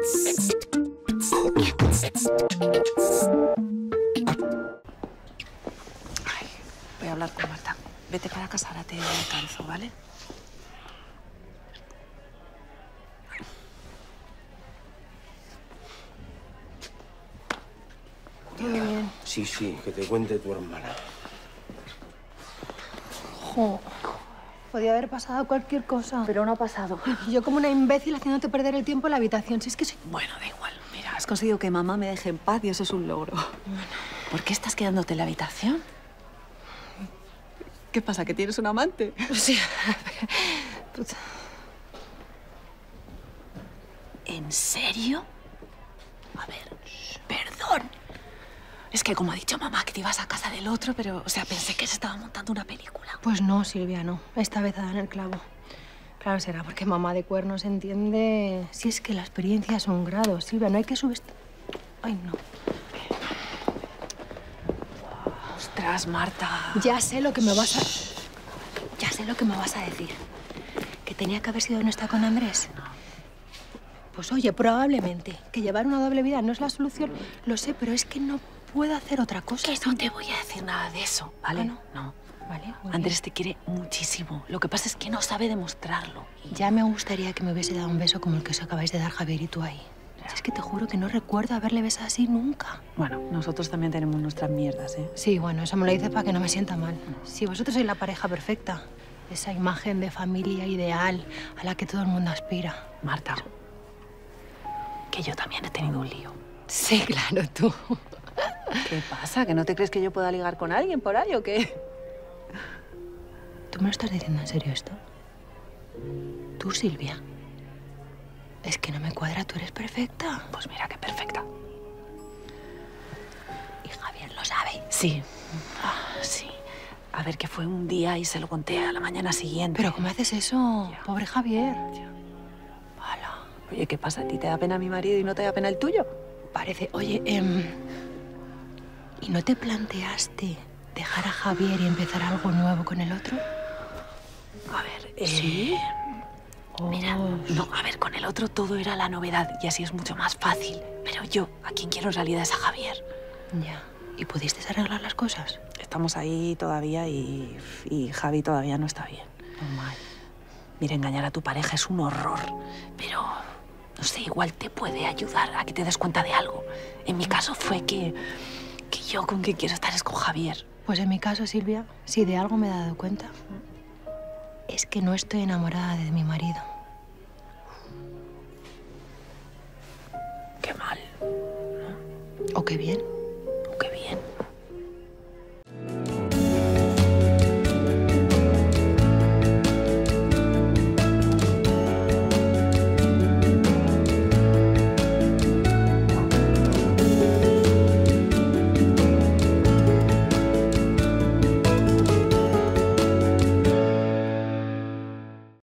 Ay, voy a hablar con Marta. Vete para casa, ahora te alcanzo, ¿vale? Todo bien. Sí, que te cuente tu hermana. Jo. Podía haber pasado cualquier cosa. Pero no ha pasado. Y yo como una imbécil haciéndote perder el tiempo en la habitación. Si es que soy... Bueno, da igual. Mira, has conseguido que mamá me deje en paz y eso es un logro. Bueno. ¿Por qué estás quedándote en la habitación? ¿Qué pasa, que tienes un amante? Sí. ¿En serio? A ver, perdón. Es que como ha dicho mamá que te ibas a casa del otro, pero, o sea, pensé que se estaba montando una película. Pues no, Silvia, no. Esta vez ha dado en el clavo. Claro, será porque mamá de cuernos entiende... Si es que la experiencia es un grado, Silvia, no hay que subestimar... Ay, no. Ostras, Marta. Ya sé lo que me vas a... Ya sé lo que me vas a decir. ¿Que tenía que haber sido honesta con Andrés? Pues oye, probablemente. Que llevar una doble vida no es la solución. Lo sé, pero es que no puedo hacer otra cosa. Que no te voy a decir nada de eso, ¿vale? Ah, ¿no? No. Vale, muy Andrés te quiere muchísimo. Lo que pasa es que no sabe demostrarlo. bien. Ya me gustaría que me hubiese dado un beso como el que os acabáis de dar Javier y tú ahí. Es que te juro que no recuerdo haberle besado así nunca. Bueno, nosotros también tenemos nuestras mierdas, ¿eh? Sí, bueno, eso me lo dices para que no me sienta mal. Si vosotros sois la pareja perfecta, esa imagen de familia ideal a la que todo el mundo aspira. Marta, que yo también he tenido un lío. Sí, claro, tú. ¿Qué pasa? ¿Que no te crees que yo pueda ligar con alguien por ahí o qué? ¿Tú me lo estás diciendo en serio esto? ¿Tú, Silvia? Es que no me cuadra, tú eres perfecta. Pues mira qué perfecta. Y Javier lo sabe. Sí. Sí. A ver, que fue un día y se lo conté a la mañana siguiente. ¿Pero cómo haces eso? Ya. Pobre Javier. Ya. Hala. Oye, ¿qué pasa? ¿A ti te da pena mi marido y no te da pena el tuyo? Parece... Oye, ¿y no te planteaste dejar a Javier y empezar algo nuevo con el otro? A ver, ¿Sí? Mira, Oh. no, a ver, con el otro todo era la novedad y así es mucho más fácil. Pero yo, a quien quiero en realidad es a Javier. Ya. ¿Y pudiste arreglar las cosas? Estamos ahí todavía y Javi todavía no está bien. Normal. Mira, engañar a tu pareja es un horror, pero no sé, igual te puede ayudar a que te des cuenta de algo. En mi caso fue que yo con quien quiero estar es con Javier. Pues en mi caso, Silvia, si de algo me he dado cuenta, es que no estoy enamorada de mi marido. Qué mal. ¿O qué bien?